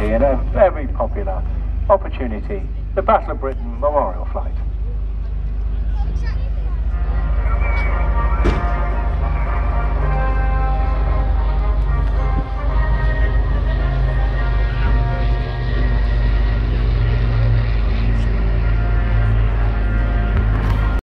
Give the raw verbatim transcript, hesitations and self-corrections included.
in a very popular opportunity, the Battle of Britain Memorial Flight.